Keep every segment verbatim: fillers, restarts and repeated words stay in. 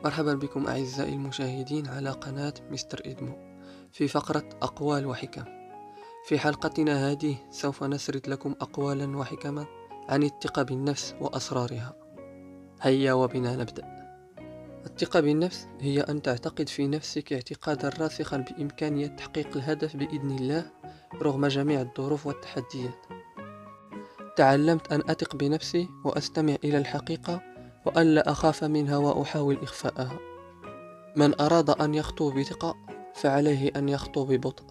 مرحبا بكم أعزائي المشاهدين على قناة مستر إدمو في فقرة أقوال وحكم. في حلقتنا هذه سوف نسرد لكم أقوالا وحكما عن الثقة بالنفس وأسرارها. هيا وبنا نبدأ. الثقة بالنفس هي أن تعتقد في نفسك اعتقادا راسخا بإمكانية تحقيق الهدف بإذن الله رغم جميع الظروف والتحديات. تعلمت أن أثق بنفسي وأستمع إلى الحقيقة وأن لا أخاف منها وأحاول إخفاءها. من أراد أن يخطو بثقة فعليه أن يخطو ببطء.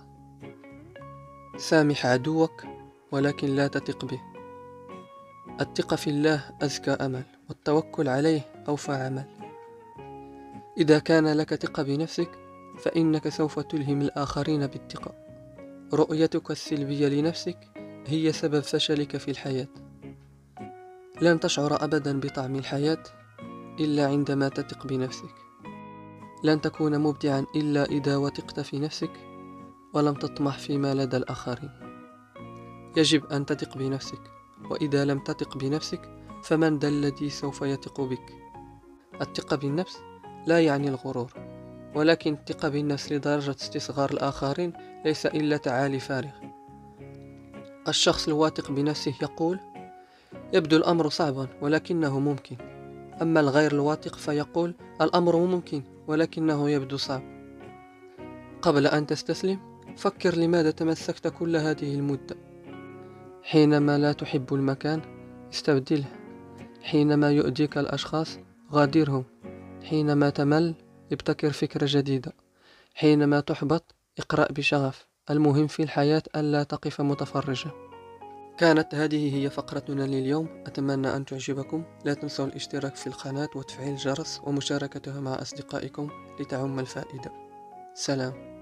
سامح عدوك ولكن لا تثق به. الثقة في الله أزكى أمل والتوكل عليه أوفى عمل. إذا كان لك ثقة بنفسك فإنك سوف تلهم الآخرين بالثقة. رؤيتك السلبية لنفسك هي سبب فشلك في الحياة. لن تشعر أبدا بطعم الحياة إلا عندما تثق بنفسك. لن تكون مبدعا إلا إذا وثقت في نفسك ولم تطمح فيما لدى الآخرين. يجب أن تثق بنفسك، وإذا لم تثق بنفسك فمن ذا الذي سوف يثق بك؟ الثقة بالنفس لا يعني الغرور، ولكن الثقة بالنفس لدرجة استصغار الآخرين ليس إلا تعالي فارغ. الشخص الواثق بنفسه يقول: يبدو الأمر صعبا ولكنه ممكن. أما الغير الواثق فيقول: الأمر ممكن ولكنه يبدو صعب. قبل أن تستسلم فكر لماذا تمسكت كل هذه المدة. حينما لا تحب المكان استبدله. حينما يؤذيك الأشخاص غادرهم. حينما تمل ابتكر فكرة جديدة. حينما تحبط اقرأ بشغف. المهم في الحياة ألا تقف متفرجا. كانت هذه هي فقرتنا لليوم، أتمنى أن تعجبكم. لا تنسوا الاشتراك في القناة وتفعيل الجرس ومشاركتها مع أصدقائكم لتعم الفائدة. سلام.